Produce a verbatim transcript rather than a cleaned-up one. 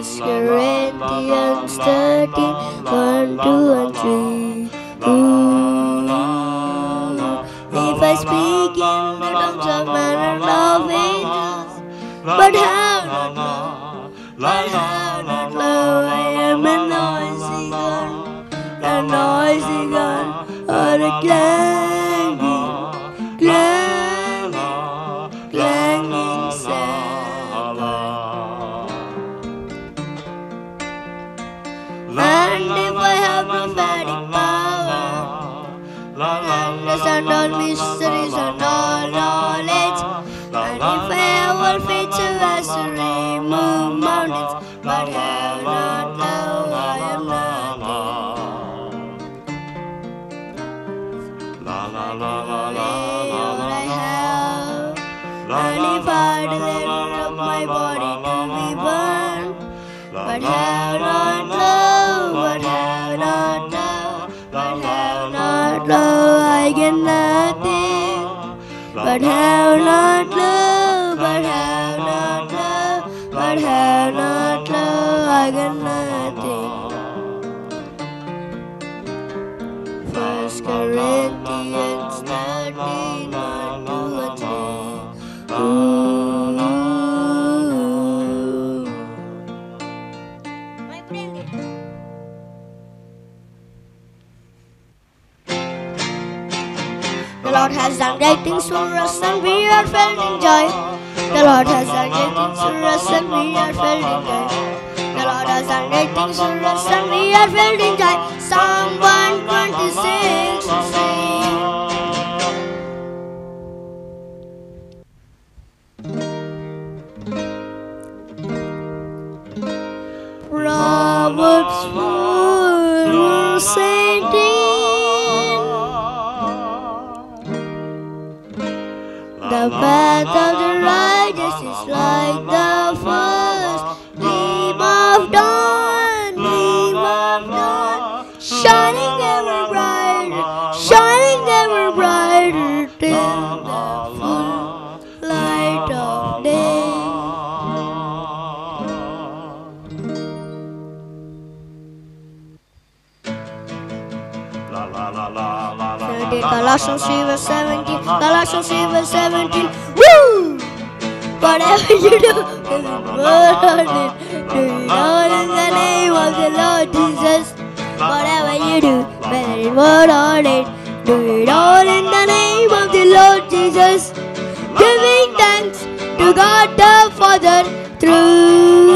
First Corinthians thirteen, one, two, and three. Ooh. If I speak in the tongues of men and of angels, but have not love, but have not love, I am a noisy gun, a noisy gun, or a clanging, clanging, clanging cymbal. And if I have prophetic power, and understand all mysteries and all knowledge, and if I have all faith so as to remove mountains, but have not love, I am nothing. What I have, and if I deliver up my body to be burned, but have not love, but have not love, but have not love, I get nothing. But have not love, but have not love, but have not love, I get nothing. First Corinthians thirteen, one, two, and three. Ooh. My friend. The Lord has done great things for us and we are filled in joy. The Lord has done great things for us and we are filled in joy. The Lord has done great things for us and we are filled in joy. Psalm one twenty-six, sing. Proverbs four, verse eighteen. The path of the righteous is like the first gleam of dawn, gleam of dawn, shining ever brighter, shining ever brighter till the full light of day. Colossians three verse seventeen, Colossians three verse seventeen, woo! Whatever you do, word on it, do it all in the name of the Lord Jesus. Whatever you do, whether it word on it, do it all in the name of the Lord Jesus. Giving thanks to God the Father through